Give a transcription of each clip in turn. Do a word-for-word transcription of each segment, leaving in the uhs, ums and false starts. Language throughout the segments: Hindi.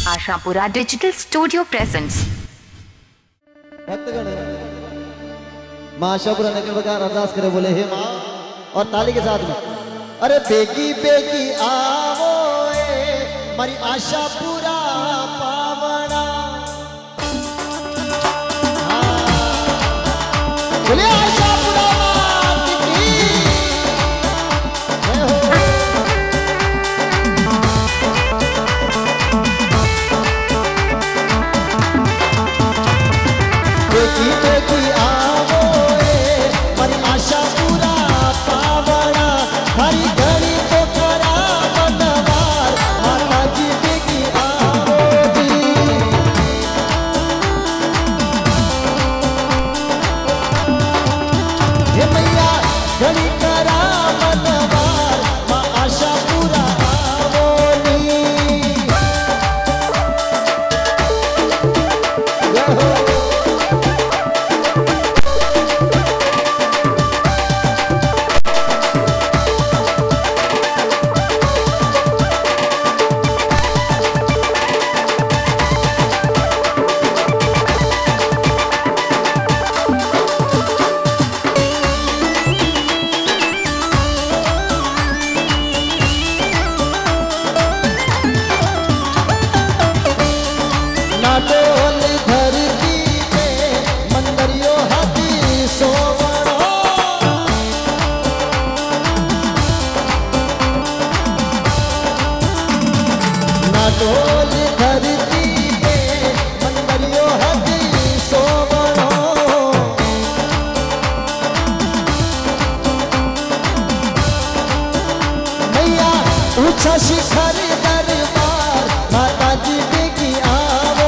Ashapura digital studio presents. भक्तगण मां आशापुरा नगर बकार अरदास करे, बोले हे मां, और ताली के साथ में अरे बेगी बेगी आवो ए मारी आशापुरा पावना। बोले आशापुरा मात की जय हो। बेगी बेगी आवो ए मारी आशापुरा पावना, हरी घड़ी तो करा बनवार माता जी बेगी आवो जी। हे मैया घड़ी करा बनवार मां आशापुरा आवोनी। जय हो। डोल धरती पे मंदरियो हाथी सोवड़ो, ना डोल धरती पे मंदरियो हाथी सोवड़ो। मैया ऊंचा शिखर दरबार माता जी बेगी आवो।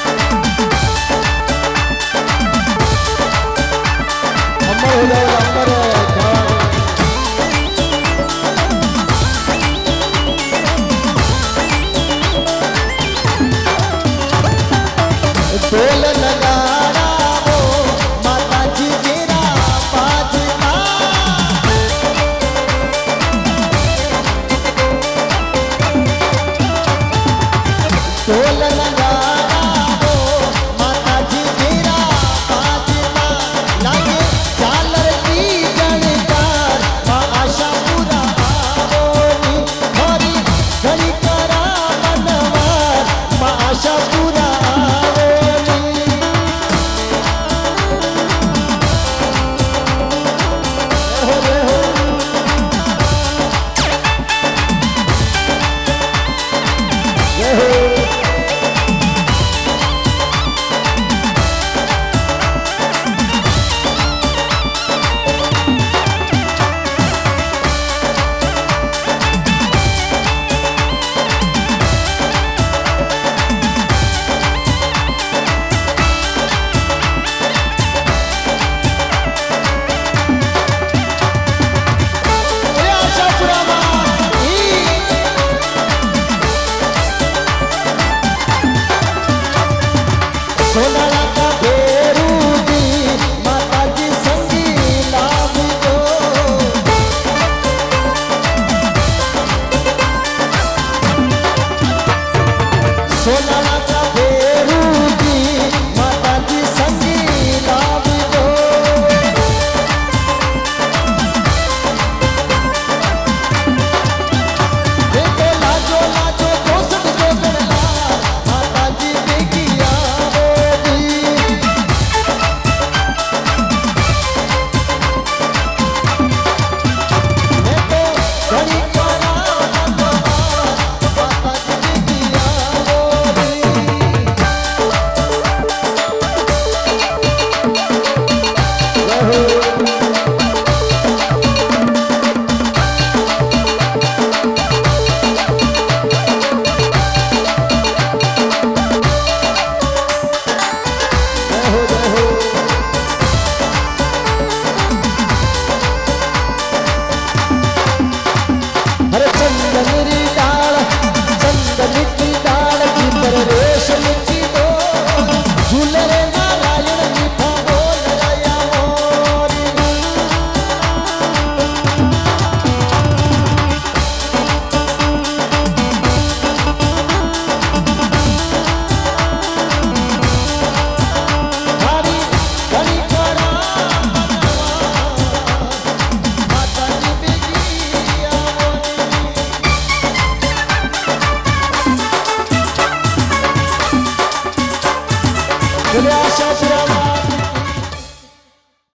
हो जाओ,